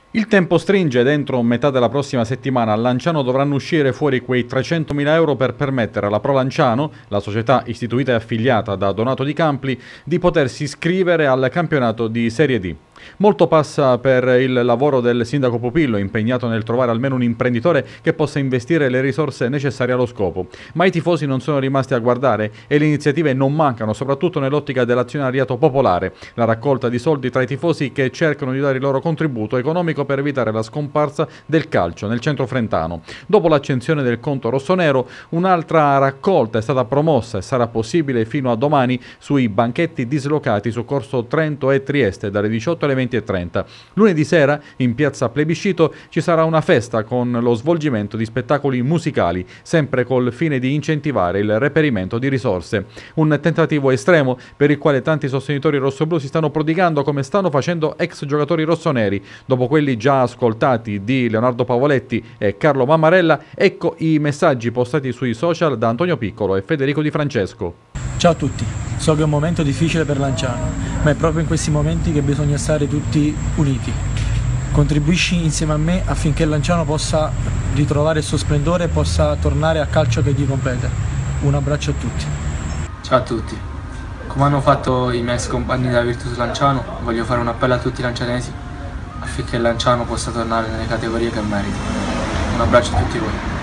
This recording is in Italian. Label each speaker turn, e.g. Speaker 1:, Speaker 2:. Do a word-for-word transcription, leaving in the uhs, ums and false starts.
Speaker 1: Il tempo stringe, dentro metà della prossima settimana a Lanciano dovranno uscire fuori quei trecentomila euro per permettere alla Pro Lanciano, la società istituita e affiliata da Donato Di Campli, di potersi iscrivere al campionato di Serie D. Molto passa per il lavoro del sindaco Pupillo, impegnato nel trovare almeno un imprenditore che possa investire le risorse necessarie allo scopo. Ma i tifosi non sono rimasti a guardare e le iniziative non mancano, soprattutto nell'ottica dell'azionariato popolare, la raccolta di soldi tra i tifosi che cercano di dare il loro contributo economico per evitare la scomparsa del calcio nel centro frentano. Dopo l'accensione del conto rossonero, un'altra raccolta è stata promossa e sarà possibile fino a domani sui banchetti dislocati su Corso Trento e Trieste dalle diciotto alle venti e trenta. Lunedì sera in piazza Plebiscito ci sarà una festa con lo svolgimento di spettacoli musicali, sempre col fine di incentivare il reperimento di risorse. Un tentativo estremo per il quale tanti sostenitori rossoblù si stanno prodigando, come stanno facendo ex giocatori rossoneri. Dopo quelli già ascoltati di Leonardo Pavoletti e Carlo Mammarella, ecco i messaggi postati sui social da Antonio Piccolo e Federico Di Francesco.
Speaker 2: Ciao a tutti, so che è un momento difficile per Lanciano, ma è proprio in questi momenti che bisogna stare tutti uniti. Contribuisci insieme a me affinché Lanciano possa ritrovare il suo splendore e possa tornare al calcio che gli compete. Un abbraccio a tutti.
Speaker 3: Ciao a tutti. Come hanno fatto i miei ex compagni della Virtus Lanciano, voglio fare un appello a tutti i lancianesi affinché Lanciano possa tornare nelle categorie che merita. Un abbraccio a tutti voi.